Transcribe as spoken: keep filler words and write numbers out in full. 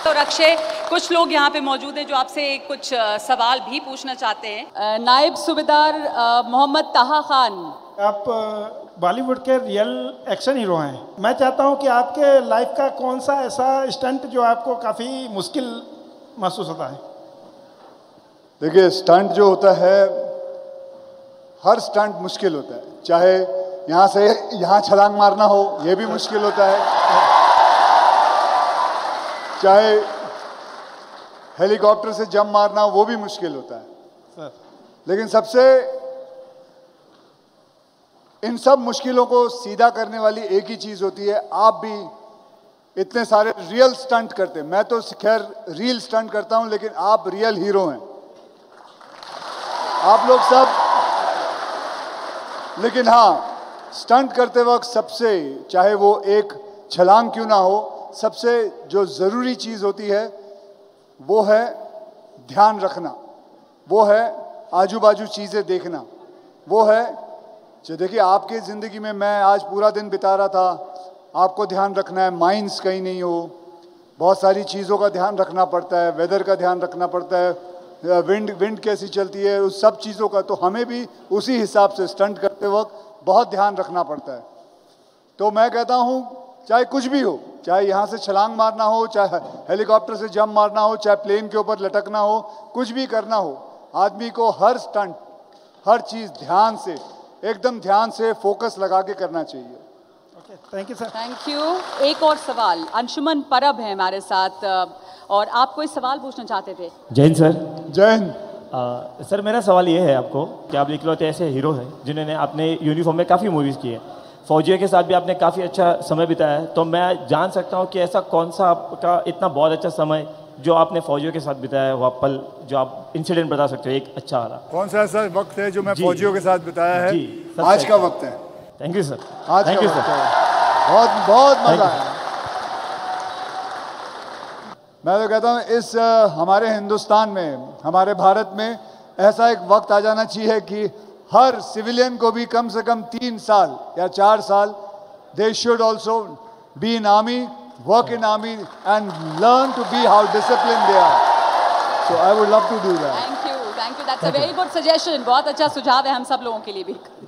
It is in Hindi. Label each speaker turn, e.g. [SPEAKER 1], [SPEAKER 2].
[SPEAKER 1] और अक्षय, कुछ लोग यहाँ पे मौजूद हैं जो आपसे कुछ सवाल भी पूछना चाहते हैं। नायब सूबेदार मोहम्मद ताहा खान,
[SPEAKER 2] आप बॉलीवुड के रियल एक्शन हीरो हैं। मैं चाहता हूँ कि आपके लाइफ का कौन सा ऐसा स्टंट जो आपको काफ़ी मुश्किल महसूस होता है?
[SPEAKER 3] देखिए, स्टंट जो होता है, हर स्टंट मुश्किल होता है। चाहे यहाँ से यहाँ छलांग मारना हो, ये भी मुश्किल होता है। चाहे हेलीकॉप्टर से जंप मारना हो, वो भी मुश्किल होता है सर। लेकिन सबसे इन सब मुश्किलों को सीधा करने वाली एक ही चीज होती है। आप भी इतने सारे रियल स्टंट करते हैं। मैं तो खैर रियल स्टंट करता हूं, लेकिन आप रियल हीरो हैं, आप लोग सब। लेकिन हाँ, स्टंट करते वक्त सबसे, चाहे वो एक छलांग क्यों ना हो, सबसे जो ज़रूरी चीज़ होती है वो है ध्यान रखना, वो है आजू बाजू चीज़ें देखना, वो है जो देखिए आपकी ज़िंदगी में मैं आज पूरा दिन बिता रहा था, आपको ध्यान रखना है माइंस कहीं नहीं हो, बहुत सारी चीज़ों का ध्यान रखना पड़ता है, वेदर का ध्यान रखना पड़ता है, विंड विंड कैसी चलती है, उस सब चीज़ों का। तो हमें भी उसी हिसाब से स्टंट करते वक्त बहुत ध्यान रखना पड़ता है। तो मैं कहता हूँ, चाहे कुछ भी हो, चाहे यहाँ से छलांग मारना हो, चाहे हेलीकॉप्टर से जंप मारना हो, चाहे प्लेन के ऊपर लटकना हो, कुछ भी करना हो, आदमी को हर स्टंट, हर चीज़ ध्यान से, एकदम ध्यान से फोकस लगा के करना चाहिए।
[SPEAKER 2] Okay, thank you sir.
[SPEAKER 1] Thank you. एक और सवाल, अंशुमन परब है हमारे साथ और आप कोई सवाल पूछना चाहते थे।
[SPEAKER 4] जय हिंद सर।
[SPEAKER 3] जय हिंद।
[SPEAKER 4] सर, मेरा सवाल ये है आपको कि आप इकलौते ऐसे हीरो हैं जिन्होंने अपने यूनिफॉर्म में काफ़ी मूवीज़ की है, फौजियों के साथ भी आपने काफ़ी अच्छा समय बिताया है। तो मैं जान सकता हूँ कि ऐसा कौन सा आपका इतना बहुत अच्छा समय जो आपने फौजियों के साथ बिताया है, वह पल जो आप इंसिडेंट बता सकते हो एक अच्छा वाला?
[SPEAKER 3] कौन सा ऐसा वक्त है जो मैं फौजियों के साथ बिताया है?
[SPEAKER 4] जी,
[SPEAKER 3] आज का वक्त है।
[SPEAKER 4] Thank you sir.
[SPEAKER 3] आज
[SPEAKER 4] थैंक
[SPEAKER 3] का
[SPEAKER 4] यू
[SPEAKER 3] वक्त
[SPEAKER 4] सर।
[SPEAKER 3] है। बहुत बहुत मजा आया। मैं तो कहता हूँ इस आ, हमारे हिंदुस्तान में, हमारे भारत में ऐसा एक वक्त आ जाना चाहिए कि हर सिविलियन को भी कम से कम तीन साल या चार साल they should also be in army, work in army and learn to be how discipline they are. So I would love to do that.
[SPEAKER 1] Thank you, thank you, that's a very good suggestion. बहुत अच्छा सुझाव है हम सब लोगों के लिए भी।